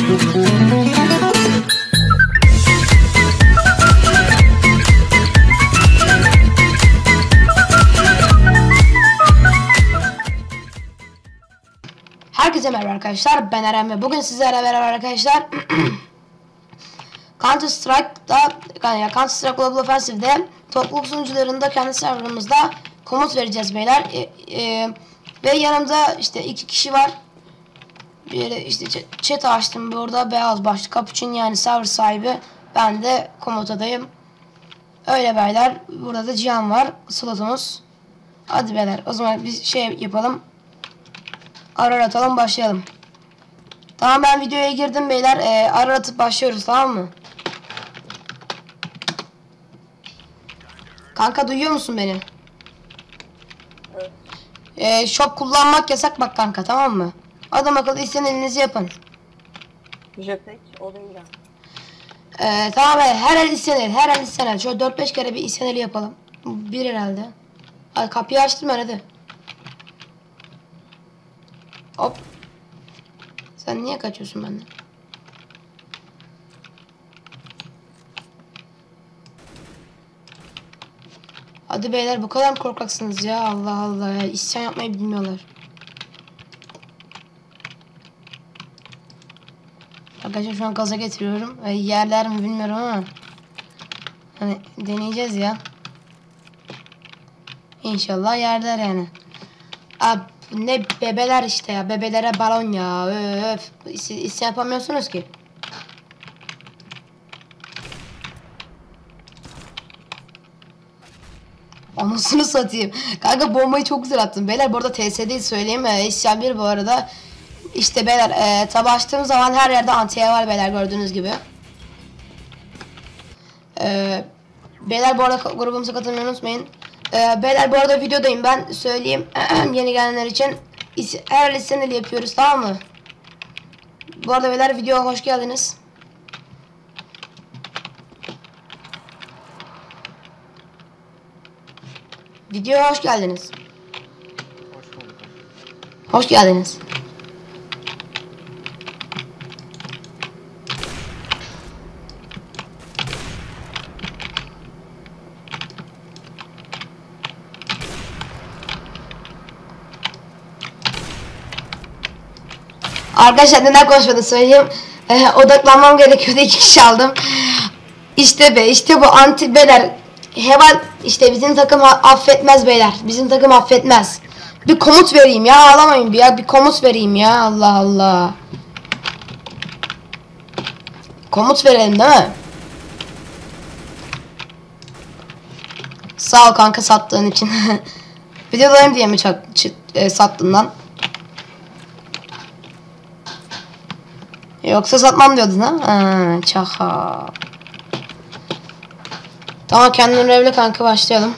Herkese merhaba arkadaşlar, ben Eren ve bugün sizlerle beraber arkadaşlar Counter Strike Global Offensive'de topluluk sunucularında kendi serverımızda komut vereceğiz beyler. Ve yanımda işte 2 kişi var. Bir işte chat açtım burada, beyaz başlı Capuchin, yani server sahibi, ben de komutadayım. Öyle beyler, burada da Cihan var, slotumuz. Hadi beyler, o zaman bir şey yapalım. Arar atalım, başlayalım. Tamam, ben videoya girdim beyler. Arar atıp başlıyoruz, tamam mı? Kanka, duyuyor musun beni? Evet. Şok kullanmak yasak bak kanka, tamam mı? Adam akıllı isteyen elinizi yapın. Jetpack olunca. Tamam beyler, her el isteyen el, her el isteyen el. Şöyle 4-5 kere bir isteyen eli yapalım. Bir herhalde. Hadi kapıyı açtım ben, hadi. Hop. Sen niye kaçıyorsun benden? Hadi beyler, bu kadar mı korkaksınız ya? Allah Allah ya, isyan yapmayı bilmiyorlar. Arkadaşlar şu an gaza getiriyorum. Yerler mi bilmiyorum ama hani deneyeceğiz ya. İnşallah yerler yani. Abi ne bebeler işte ya, bebelere balon ya. Öf. İsyan yapamıyorsunuz ki. Anasını satayım. Kanka, bombayı çok güzel attın. Beyler bu arada TSD'yi söyleyeyim. İsyan 1 bu arada. İşte beyler, tabi açtığım zaman her yerde antiye var beyler, gördüğünüz gibi. Beyler bu arada grubumuza katılmayı unutmayın. Beyler bu arada videodayım, ben söyleyeyim yeni gelenler için. Her listeneli yapıyoruz, tamam mı? Bu arada beyler, videoya hoş geldiniz. Videoya hoş geldiniz. Hoş bulduk. Hoş geldiniz. Arkadaşlar neden konuşmadım söyleyeyim. Odaklanmam gerekiyordu, 2 kişi aldım. İşte be, işte bu anti beyler. Heval işte, bizim takım affetmez beyler. Bizim takım affetmez. Bir komut vereyim ya, ağlamayın bir ya, bir komut vereyim ya, Allah Allah. Komut verelim değil mi? Sağ ol kanka, sattığın için. Videodayım diye mi sattın lan? Yoksa satmam diyordun ha? Çaka. Tamam, kendin görevli kanka, başlayalım.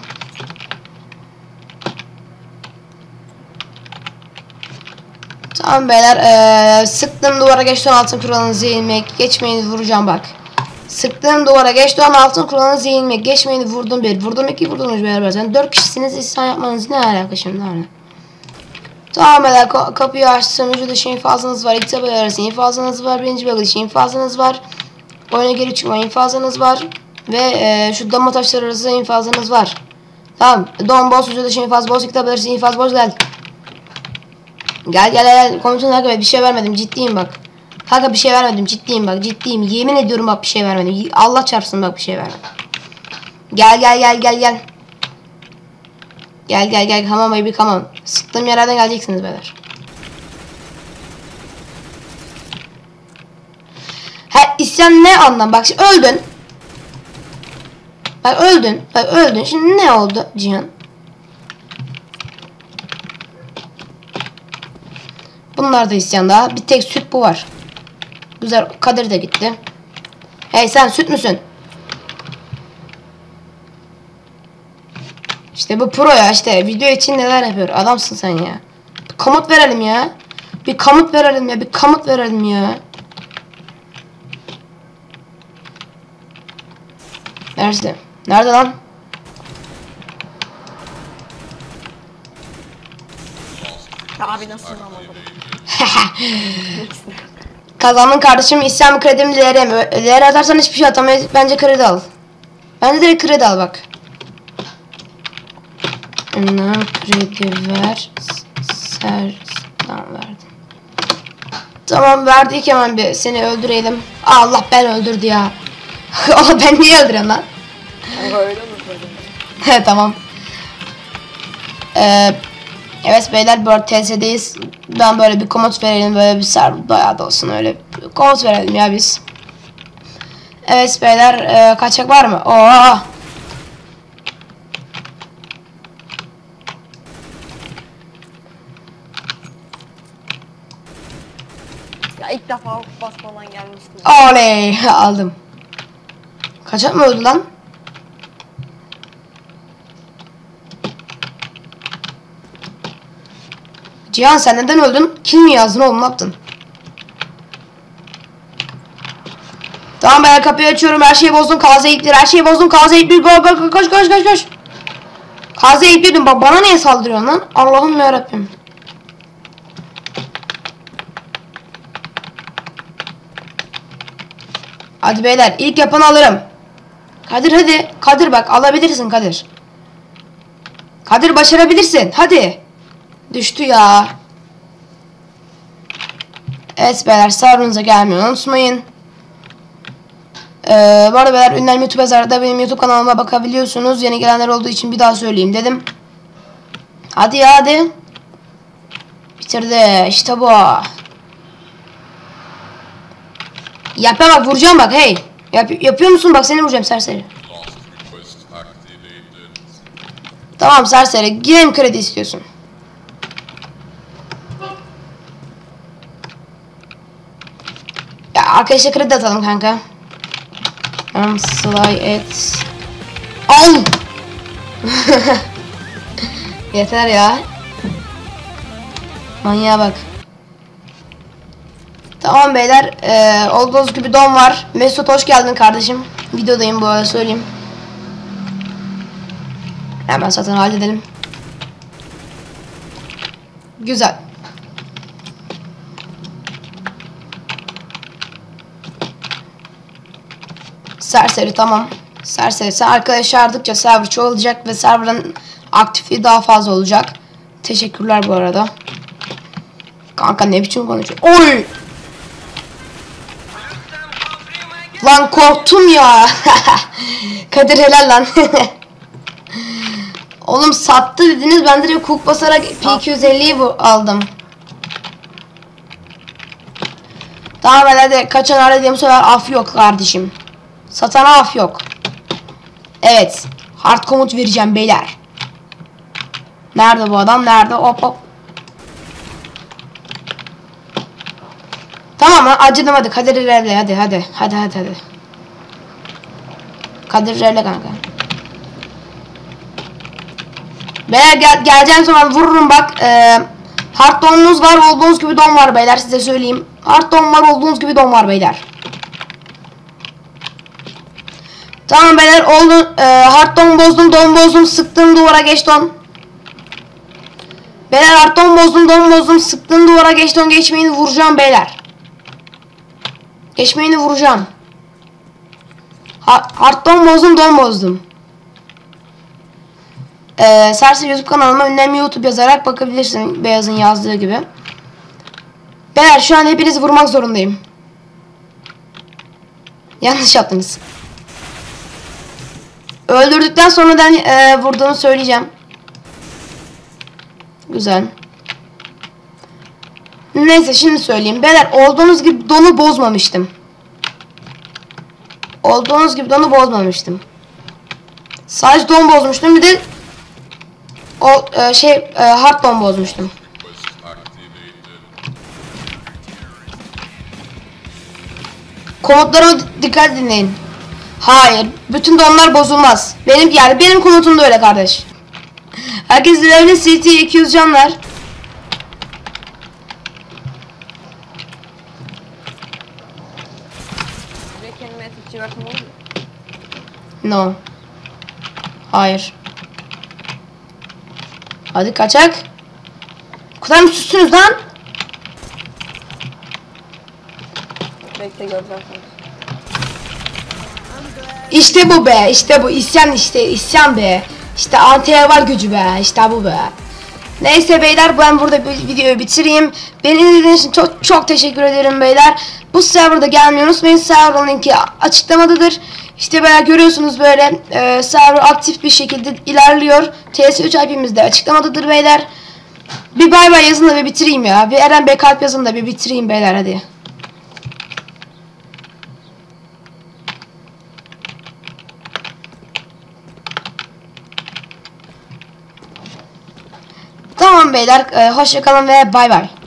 Tamam beyler, sıktığım duvara geçti, altın kuralınızı yenilmek, geçmeyeni vuracağım bak. Sıktığım duvara geçti, altın kuralınızı yenilmek, geçmeyeni vurdum 1, vurdum 2, vurdum 3 beyler. Yani 4 kişisiniz, isyan yapmanız ne alaka şimdi hani? Tamam beyler, kapıyı açtım, vücut dışı infazınız var, iki tabela arası infazınız var, birinci bölge dışı infazınız var, oyuna geri çıkma infazınız var ve şu dama taşları arası infazınız var. Tamam, don boss, vücut dışı infaz boss, iki tabela arası infaz boss, gel. Gel komutan kanka, bir şey vermedim, ciddiyim bak. Kanka bir şey vermedim, ciddiyim bak, ciddiyim, yemin ediyorum bak, bir şey vermedim, Allah çarpsın bak, bir şey vermedim. Gel. Gel, hamam baby, hamam. Sıktığım yerlerden geleceksiniz beyler. İsyan ne anlam? Bak şimdi öldün. Bak öldün. Şimdi ne oldu Cihan? Bunlar da isyan daha. Bir tek süt bu var. Güzel, Kadir de gitti. Hey sen, süt müsün? İşte bu pro ya, işte video için neler yapıyor, adamsın sen ya. Bir komut verelim ya. Bir komut verelim ya. Nerede lan? Abi nasıl anlamadım. Kazandın kardeşim. İsyan mı kredi mi LR mi? LR atarsan hiçbir şey atamayız. Bence kredi al. Bence direkt kredi al bak. Kredi ver. Tamam verdim. Tamam verdik, hemen bir seni öldürelim. Allah ben öldürdü ya. Allah ben niye öldürüyorum lan? Öyle mi söyledin? He tamam. Evet beyler, böyle TS'deyiz. Ben böyle bir komut verelim, böyle bir server bayağı da olsun, öyle bir komut verelim ya biz. Evet beyler, kaçak var mı? Oo. Ya ilk defa basmadan gelmiştim. Oley aldım. Kaçak mı öldü lan? Cihan sen neden öldün? Kill mi yazdın oğlum, ne yaptın? Tamam ben kapıyı açıyorum, her şeyi bozdum, KZ iptir, her şeyi bozdum, KZ iptir, go go koş koş koş koş. KZ iptirdim, bak bana niye saldırıyorsun lan? Allah'ım yarabbim. Hadi beyler, ilk yapanı alırım. Kadir hadi, Kadir bak alabilirsin Kadir. Kadir başarabilirsin, hadi. Düştü ya. Evet beyler, serverınıza gelmeyi unutmayın. Bu arada beyler, ünlem YouTube yazarda benim YouTube kanalıma bakabiliyorsunuz. Yeni gelenler olduğu için bir daha söyleyeyim dedim. Hadi ya hadi. Bitirdi işte bu. Yap bak, vuracağım bak, hey. Yapıyor musun, bak seni vuracağım serseri. Tamam serseri, yine mi kredi istiyorsun? Ya arkadaşlar kredi atalım kanka. Slay et. Al. Yeter ya. Manyağa bak. Tamam beyler, olduğunuz gibi don var. Mesut hoş geldin kardeşim. Videodayım bu arada, söyleyeyim. Hemen zaten halledelim. Güzel. Serseri tamam. Serseri sen arkadaş çağırdıkça server çoğalacak ve serverın aktifliği daha fazla olacak. Teşekkürler bu arada. Kanka ne biçim konuşuyor? Oy! Lan korktum ya. Kadir helal lan. Oğlum sattı dediniz, ben direkt hook basarak P250'yi aldım. Tamam hadi, kaçan aradığım sefer af yok kardeşim. Satana af yok. Evet. Hard komut vereceğim beyler. Nerede bu adam? Nerede? Hop hop. Tamam acıdım, hadi Kadir ilerle, hadi. Kadir ilerle kanka. Beyler geleceğim zaman vururum bak. Hard donunuz var, olduğunuz gibi don var beyler, size söyleyeyim. Hard don var, olduğunuz gibi don var beyler. Tamam beyler, oldu. Hard don bozdum, don bozdum, sıktım duvara, geç don. Beyler hard don bozdum, don bozdum, sıktım duvara, geç don, geçmeyini vuracağım beyler. Geçmeyini vuracağım. Hard don bozdum, don bozdum. Serseri YouTube kanalıma ünlem YouTube yazarak bakabilirsin, Beyaz'ın yazdığı gibi. Beyler şu an hepinizi vurmak zorundayım. Yanlış yaptınız. Öldürdükten sonra da vurduğunu söyleyeceğim. Güzel. Neyse şimdi söyleyeyim. Beyler olduğunuz gibi donu bozmamıştım. Olduğunuz gibi donu bozmamıştım. Sadece don bozmuştum, bir de o hard don bozmuştum. Komutlarıma dikkat dinleyin. Hayır, bütün donlar bozulmaz. Benim komutum da öyle kardeş. Herkes level'in CT 200 canlar. Direkt kendime etik çıkartım olur mu? No. Hayır. Hadi kaçak. O kadar mı süssünüz lan? Bekle göreceğim seni. İşte bu be, işte bu isyan, işte isyan be. İşte anti-var gücü be, işte bu be. Neyse beyler, ben burada videoyu bitireyim. Beni izlediğiniz için çok çok teşekkür ederim beyler. Bu serverda gelmeyi unutmayın. Server'ın linki açıklamadadır. İşte beyler görüyorsunuz böyle server aktif bir şekilde ilerliyor. TS3 IP'miz de açıklamadadır beyler. Bir bay bay yazın da bir bitireyim ya. Bir Eren Bey kalp yazın da bir bitireyim beyler hadi. Tamam beyler, hoşça kalın ve bay bay.